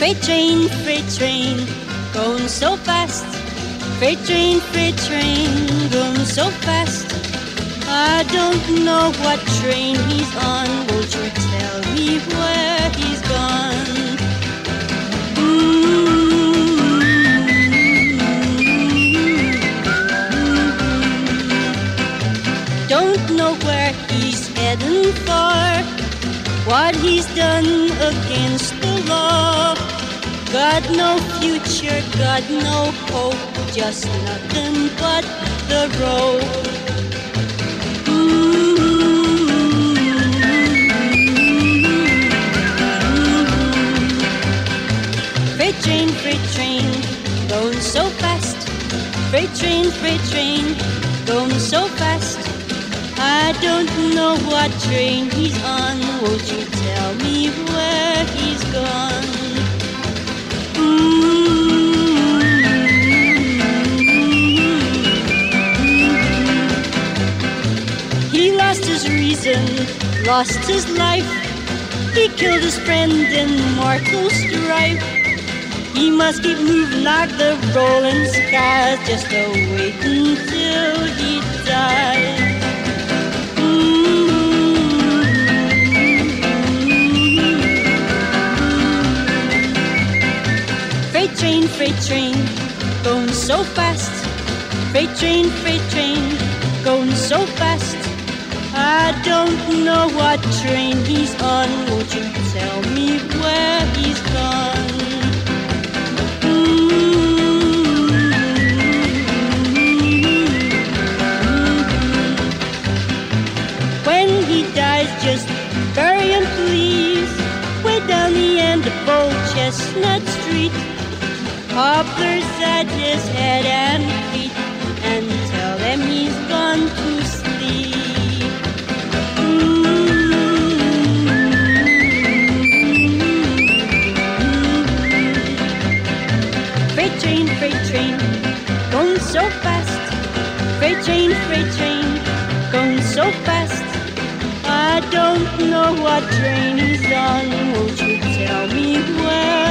freight train, going so fast. Freight train, going so fast. I don't know what train he's on. Won't you tell me where he's gone? Don't know where he's heading for, what he's done against the law. Got no future, got no hope, just nothing but the road. Freight train, going so fast. Freight train, going so fast. I don't know what train he's on. Won't you tell me where he's gone? He lost his reason, lost his life. He killed his friend in mortal strife. He must keep moving like the rolling skies, just to wait until he dies. Freight train, going so fast. Freight train, going so fast. I don't know what train he's on. Won't you tell me where he's gone? When he dies, just bury him, please. Way down the end of Old Chestnut Street. Poplars at his head and feet, and tell them he's gone to sleep. Freight train, going so fast. Freight train, going so fast. I don't know what train he's on. Won't you tell me where?